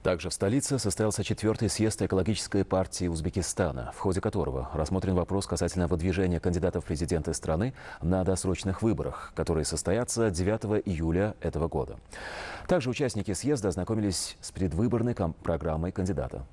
Также в столице состоялся 4-й съезд экологической партии Узбекистана, в ходе которого рассмотрен вопрос касательно выдвижения кандидатов в президенты страны на досрочных выборах, которые состоятся 9 июля этого года. Также участники съезда ознакомились с предвыборной программой кандидата.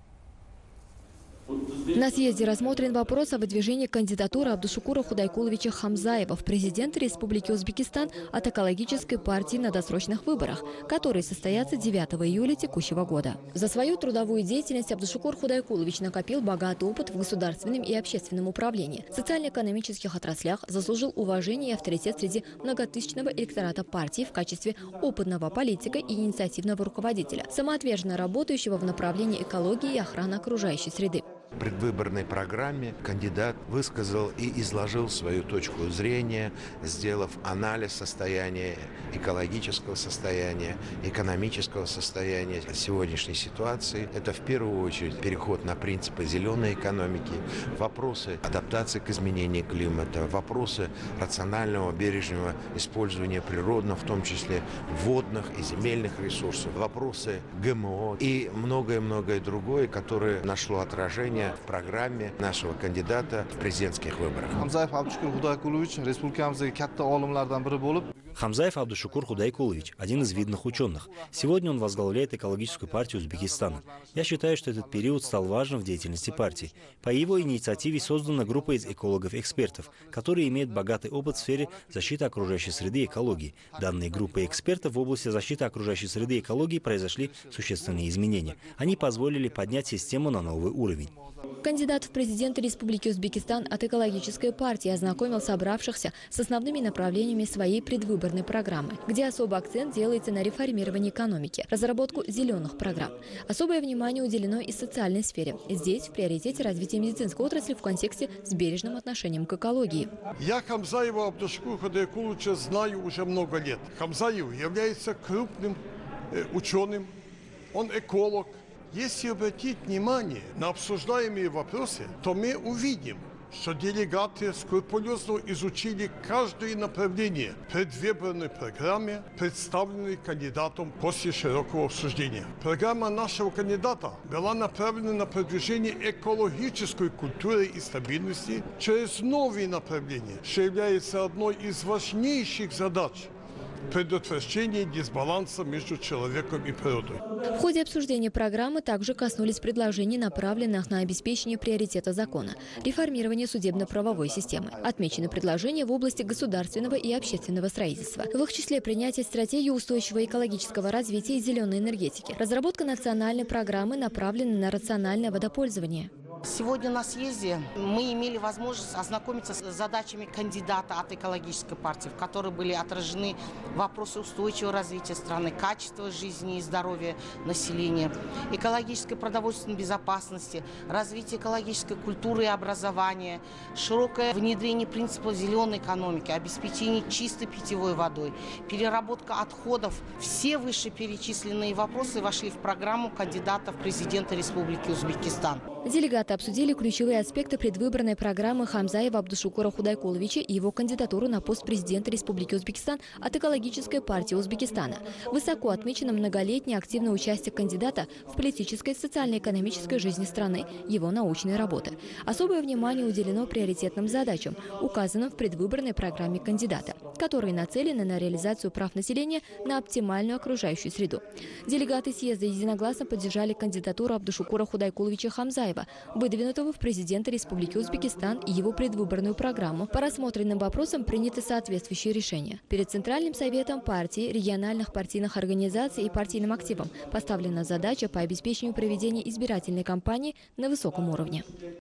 На съезде рассмотрен вопрос о выдвижении кандидатуры Абдушукура Худайкуловича Хамзаева в президенты Республики Узбекистан от экологической партии на досрочных выборах, которые состоятся 9 июля текущего года. За свою трудовую деятельность Абдушукур Худайкулович накопил богатый опыт в государственном и общественном управлении, социально-экономических отраслях, заслужил уважение и авторитет среди многотысячного электората партии в качестве опытного политика и инициативного руководителя, самоотверженно работающего в направлении экологии и охраны окружающей среды. В предвыборной программе кандидат высказал и изложил свою точку зрения, сделав анализ состояния, экологического состояния, экономического состояния сегодняшней ситуации. Это в первую очередь переход на принципы зеленой экономики, вопросы адаптации к изменению климата, вопросы рационального бережного использования природных, в том числе водных и земельных ресурсов, вопросы ГМО и многое-многое другое, которое нашло отражение в программе нашего кандидата в президентских выборах. Хамзаев Абдушукур Худайкулович республикамыздagi katta olimlardan biri bo'lib. Хамзаев Абдушукур Худайкулович – один из видных ученых. Сегодня он возглавляет экологическую партию Узбекистана. Я считаю, что этот период стал важным в деятельности партии. По его инициативе создана группа из экологов-экспертов, которые имеют богатый опыт в сфере защиты окружающей среды и экологии. Данные группы экспертов в области защиты окружающей среды и экологии произошли существенные изменения. Они позволили поднять систему на новый уровень. Кандидат в президенты Республики Узбекистан от экологической партии ознакомил собравшихся с основными направлениями своей предвыборной программы, где особый акцент делается на реформировании экономики, разработку зеленых программ. Особое внимание уделено и социальной сфере. Здесь в приоритете развитие медицинской отрасли в контексте с бережным отношением к экологии. Я Хамзаева Абдушукура Худайкуловича знаю уже много лет. Хамзаев является крупным ученым, он эколог. Если обратить внимание на обсуждаемые вопросы, то мы увидим, что делегаты скрупулезно изучили каждое направление предвыборной программы, представленной кандидатом после широкого обсуждения. Программа нашего кандидата была направлена на продвижение экологической культуры и стабильности через новые направления, что является одной из важнейших задач предотвращение дисбаланса между человеком и природой. В ходе обсуждения программы также коснулись предложений, направленных на обеспечение приоритета закона, реформирование судебно-правовой системы. Отмечены предложения в области государственного и общественного строительства. В их числе принятие стратегии устойчивого экологического развития и зеленой энергетики, разработка национальной программы, направленной на рациональное водопользование. Сегодня на съезде мы имели возможность ознакомиться с задачами кандидата от экологической партии, в которой были отражены вопросы устойчивого развития страны, качества жизни и здоровья населения, экологической продовольственной безопасности, развитие экологической культуры и образования, широкое внедрение принципов зеленой экономики, обеспечение чистой питьевой водой, переработка отходов. Все вышеперечисленные вопросы вошли в программу кандидата в президенты Республики Узбекистан. Делегаты обсудили ключевые аспекты предвыборной программы Хамзаева Абдушукура Худайкуловича и его кандидатуру на пост президента Республики Узбекистан от экологической партии Узбекистана. Высоко отмечено многолетнее активное участие кандидата в политической и социально-экономической жизни страны, его научные работы. Особое внимание уделено приоритетным задачам, указанным в предвыборной программе кандидата, которые нацелены на реализацию прав населения на оптимальную окружающую среду. Делегаты съезда единогласно поддержали кандидатуру Абдушукура Худайкуловича Хамзаева, выдвинутого в президенты Республики Узбекистан, и его предвыборную программу. По рассмотренным вопросам приняты соответствующие решения. Перед Центральным советом партии, региональных партийных организаций и партийным активом поставлена задача по обеспечению проведения избирательной кампании на высоком уровне.